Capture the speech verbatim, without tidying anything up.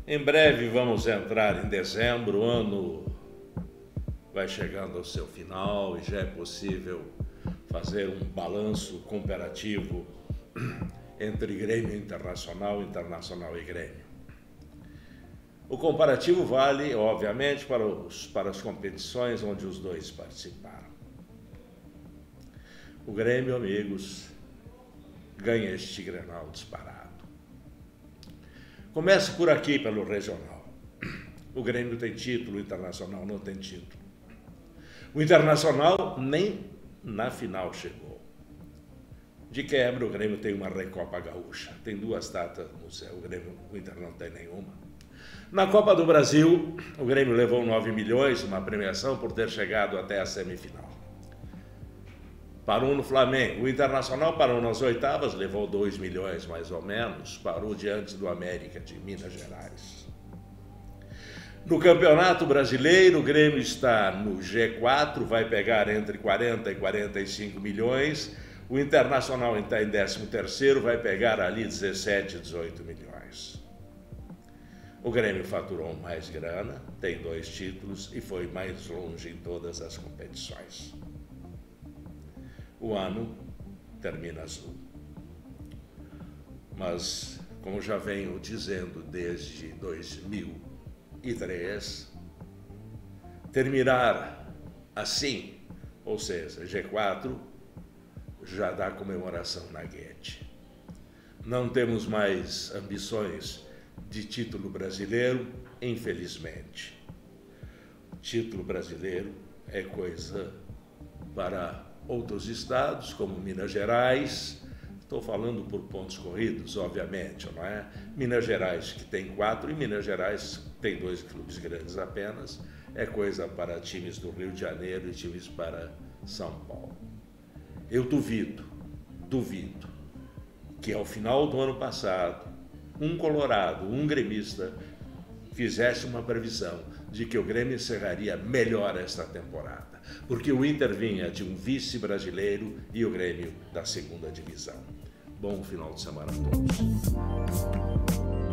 Em breve vamos entrar em dezembro, o ano vai chegando ao seu final e já é possível fazer um balanço comparativo entre Grêmio Internacional, Internacional e Grêmio. O comparativo vale, obviamente, para, os, para as competições onde os dois participaram. O Grêmio, amigos, ganha este Grenal disparado. Começo por aqui, pelo regional. O Grêmio tem título, o Internacional não tem título. O Internacional nem na final chegou. De quebra, o Grêmio tem uma Recopa Gaúcha. Tem duas taças no céu, o Grêmio, o Inter não tem nenhuma. Na Copa do Brasil, o Grêmio levou nove milhões, uma premiação por ter chegado até a semifinal. Parou no Flamengo. O Internacional parou nas oitavas, levou dois milhões mais ou menos, parou diante do América de Minas Gerais. No Campeonato Brasileiro, o Grêmio está no G quatro, vai pegar entre quarenta e quarenta e cinco milhões. O Internacional está em décimo terceiro, vai pegar ali dezessete, dezoito milhões. O Grêmio faturou mais grana, tem dois títulos e foi mais longe em todas as competições. O ano termina azul. Mas, como já venho dizendo desde dois mil e três, terminar assim, ou seja, G quatro, já dá comemoração na guete. Não temos mais ambições de título brasileiro, infelizmente. Título brasileiro é coisa para outros estados, como Minas Gerais. Estou falando por pontos corridos, obviamente, não é? Minas Gerais, que tem quatro, e Minas Gerais tem dois clubes grandes apenas, é coisa para times do Rio de Janeiro e times para São Paulo. Eu duvido, duvido, que ao final do ano passado, um colorado, um gremista, fizesse uma previsão de que o Grêmio encerraria melhor esta temporada, porque o Inter vinha de um vice brasileiro e o Grêmio da segunda divisão. Bom final de semana a todos.